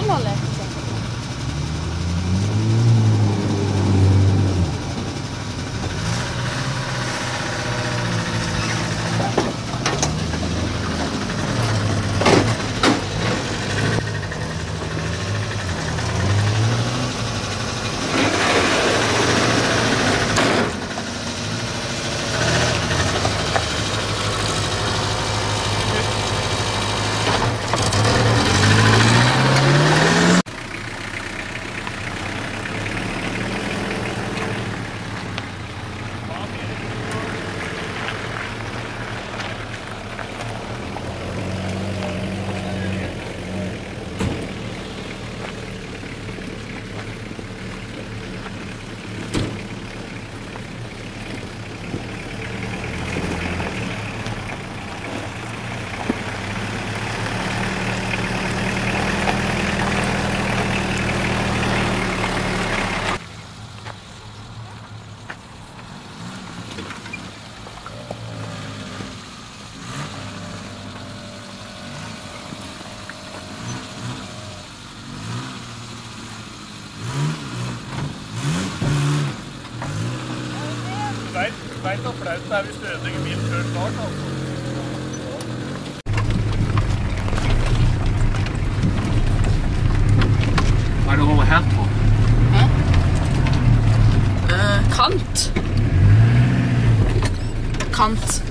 man leke seg. Du vet hvor flaut det er hvis du ødelegger bilen før start, altså. Hva er det å holde her på? Kant. Kant.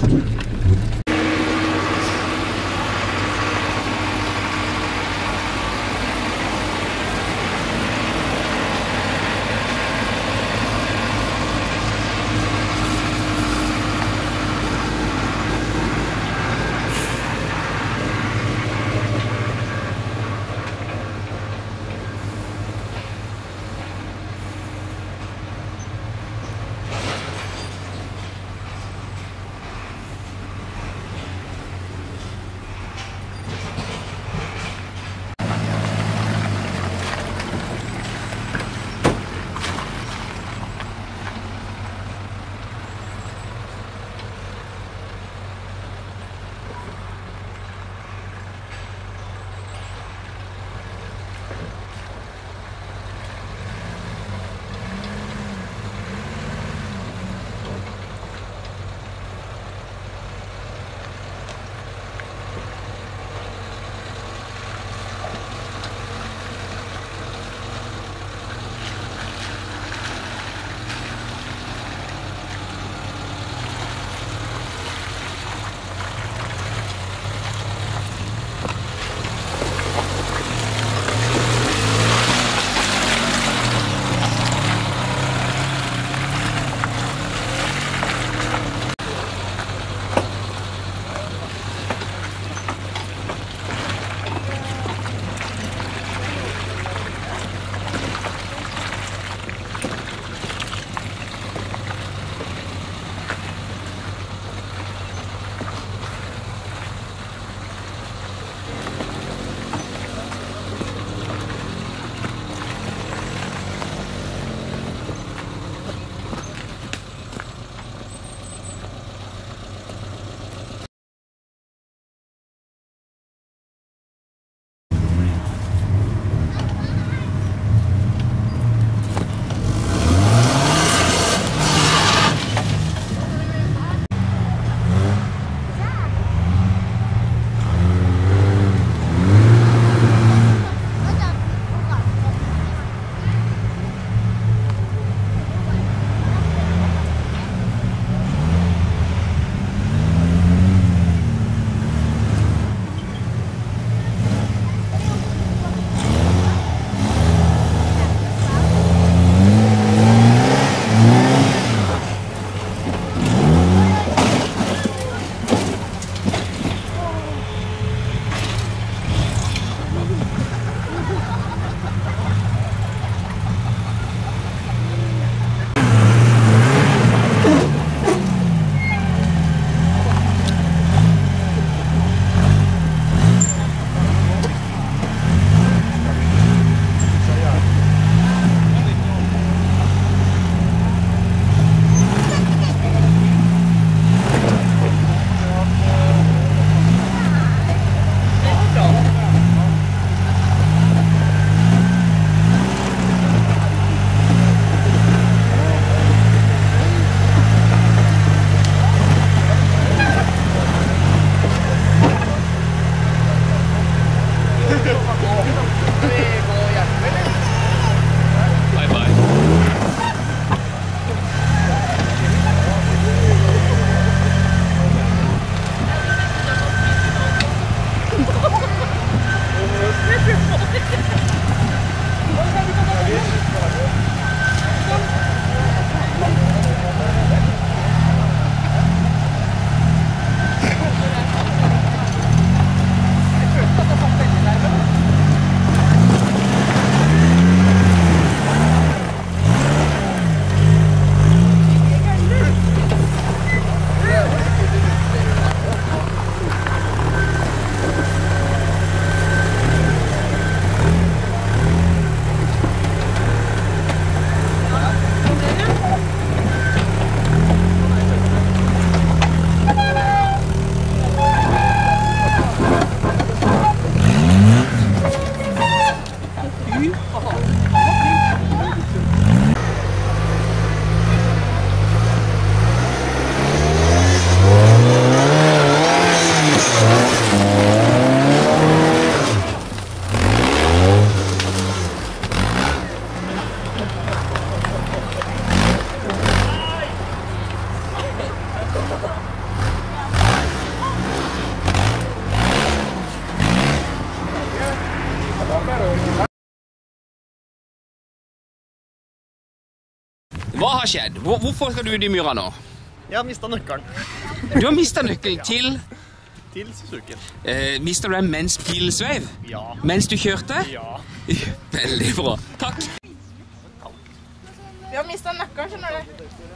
Hva har skjedd? Hvorfor skal du ut i myra nå? Jeg har mistet nøkkelen. Du har mistet nøkkelen til... Til Suzuki. Mistet du den mens bilen sveiv? Ja. Mens du kjørte? Ja. Veldig bra. Takk. Vi har mistet nøkkelen, skjønner du.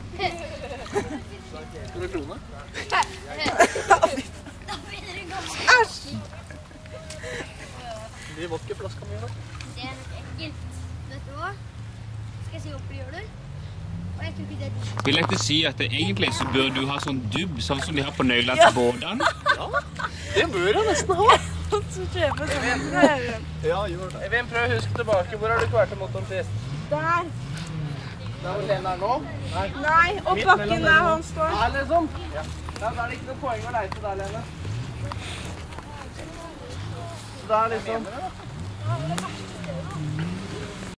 Skal du krone? Æsj! Vi var ikke flaska mye da. Det er nok ekkelt. Vet du hva? Skal jeg si opp, gjør du? Og jeg tror ikke det er du. Vil jeg ikke si at egentlig så bør du ha sånn dubb, sånn som de har på nøyler til bådene? Ja, det bør jeg nesten ha. Så kjøper sånn. Ja, gjør det. Eivind, prøv å huske tilbake. Hvor har du kvært mot den sist? Der. Der hvor Lene er nå? Nei, og bakken der han står. Her liksom? Ja. Da er det ikke noe poeng å leite der, Lene. Så da er liksom...